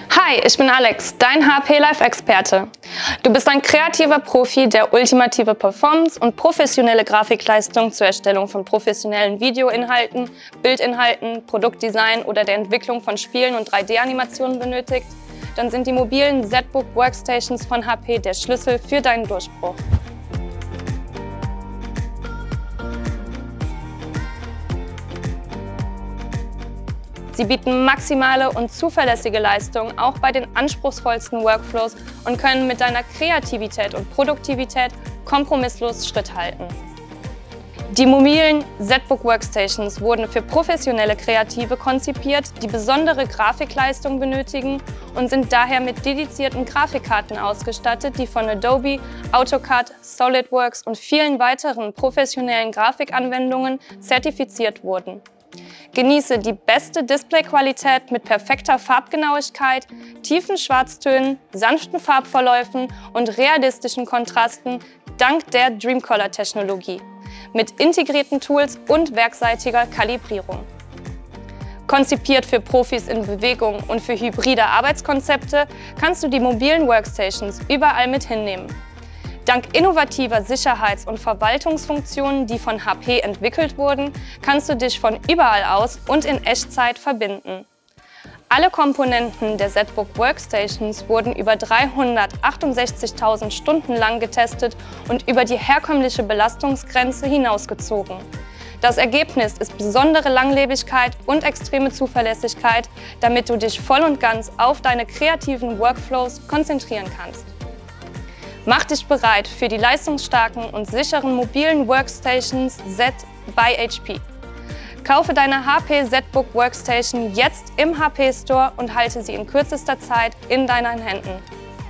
Hi, ich bin Alex, dein HP Live-Experte. Du bist ein kreativer Profi, der ultimative Performance und professionelle Grafikleistung zur Erstellung von professionellen Videoinhalten, Bildinhalten, Produktdesign oder der Entwicklung von Spielen und 3D-Animationen benötigt. Dann sind die mobilen ZBook Workstations von HP der Schlüssel für deinen Durchbruch. Sie bieten maximale und zuverlässige Leistung auch bei den anspruchsvollsten Workflows und können mit deiner Kreativität und Produktivität kompromisslos Schritt halten. Die mobilen ZBook Workstations wurden für professionelle Kreative konzipiert, die besondere Grafikleistung benötigen und sind daher mit dedizierten Grafikkarten ausgestattet, die von Adobe, AutoCAD, SolidWorks und vielen weiteren professionellen Grafikanwendungen zertifiziert wurden. Genieße die beste Displayqualität mit perfekter Farbgenauigkeit, tiefen Schwarztönen, sanften Farbverläufen und realistischen Kontrasten dank der Dreamcolor-Technologie mit integrierten Tools und werkseitiger Kalibrierung. Konzipiert für Profis in Bewegung und für hybride Arbeitskonzepte kannst du die mobilen Workstations überall mit hinnehmen. Dank innovativer Sicherheits- und Verwaltungsfunktionen, die von HP entwickelt wurden, kannst du dich von überall aus und in Echtzeit verbinden. Alle Komponenten der ZBook Workstations wurden über 368.000 Stunden lang getestet und über die herkömmliche Belastungsgrenze hinausgezogen. Das Ergebnis ist besondere Langlebigkeit und extreme Zuverlässigkeit, damit du dich voll und ganz auf deine kreativen Workflows konzentrieren kannst. Mach dich bereit für die leistungsstarken und sicheren mobilen Workstations Z by HP. Kaufe deine HP ZBook Workstation jetzt im HP Store und halte sie in kürzester Zeit in deinen Händen.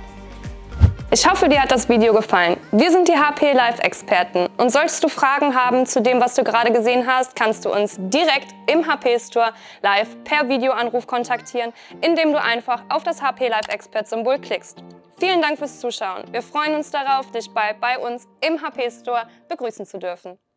Ich hoffe, dir hat das Video gefallen. Wir sind die HP Live-Experten und solltest du Fragen haben zu dem, was du gerade gesehen hast, kannst du uns direkt im HP Store live per Videoanruf kontaktieren, indem du einfach auf das HP Live-Expert-Symbol klickst. Vielen Dank fürs Zuschauen. Wir freuen uns darauf, dich bald bei uns im HP Store begrüßen zu dürfen.